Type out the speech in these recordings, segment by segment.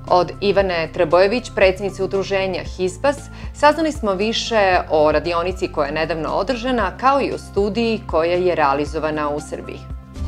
Od Ivane Trebojević, predsjednice udruženja HISPAS, saznali smo više o radionici koja je nedavno održana, kao i o studiji koja je realizovana u Srbiji.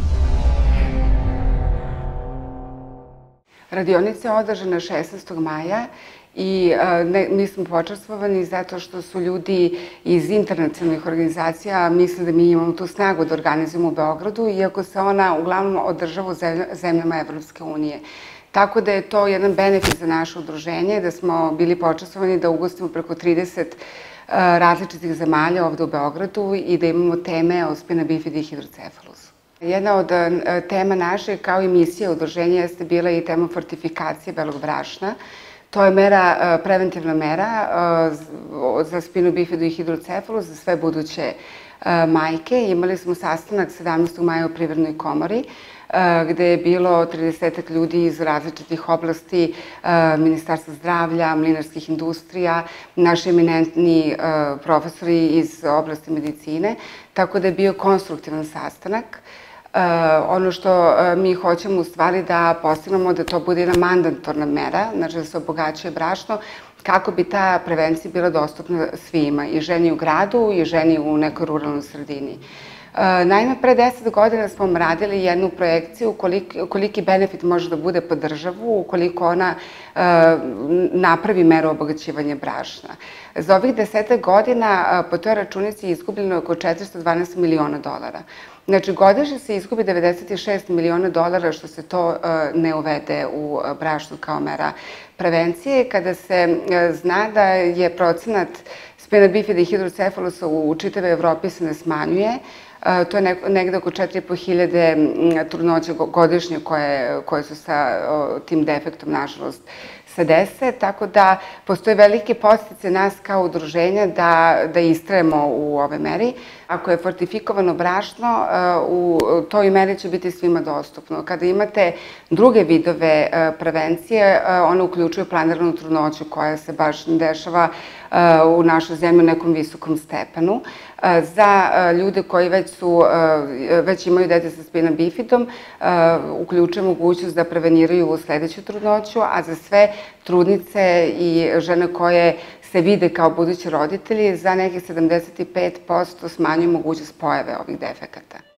Radionica je održana 16. maja i mi smo počastvovani zato što su ljudi iz internacionalnih organizacija misle da mi imamo tu snagu da organizujemo u Beogradu, iako se ona uglavnom održava u zemljama Evropske unije. Tako da je to jedan benefit za naše udruženje, da smo bili počastvovani da ugostimo preko 30 različitih zemalja ovde u Beogradu i da imamo teme o spina bifida i hidrocefalusu. Jedna od tema naše, kao i misija udruženja, jeste bila i tema fortifikacije belog brašna. To je mera, preventivna mera za spinu bifidu i hidrocefalus za sve buduće majke. Imali smo sastanak 17. maja u Privrednoj komori, gde je bilo 30 ljudi iz različitih oblasti, Ministarstva zdravlja, mlinarskih industrija, naši eminentni profesori iz oblasti medicine, tako da je bio konstruktivan sastanak. Ono što mi hoćemo u stvari da postignemo da to bude jedna mandatorna mera, znači da se obogaćuje brašno, kako bi ta prevencija bila dostupna svima, i ženi u gradu i ženi u nekoj ruralnoj sredini. Naime, pre 10 godina smo radili jednu projekciju koliki benefit može da bude po državu ukoliko ona napravi meru obogaćivanja brašna. Za ovih 10 godina po toj računici je izgubljeno oko $412 miliona. Znači, godišnje se izgubi $96 miliona što se to ne uvede u brašnu kao mera prevencije. Kada se zna da je procenat spina bifida i hidrocefalusa u čitavoj Evropi se ne smanjuje, to je negde oko 4.500 trudnoća godišnje koje su sa tim defektom, nažalost, se dese, tako da postoje velike podsticaj nas kao udruženja da istrajemo u ove meri. Ako je fortifikovano brašno, u toj meri će biti svima dostupno. Kada imate druge vidove prevencije, one uključuju planiranu trudnoću koja se baš dešava u našoj zemlji u nekom visokom stepenu. Za ljude koji već imaju dete sa spina bifidom, uključuje mogućnost da preveniraju sledeću trudnoću, a za sve trudnice i žene koje se vide kao budući roditelji, za nekih 75% smanjuje mogućnost pojave ovih defekata.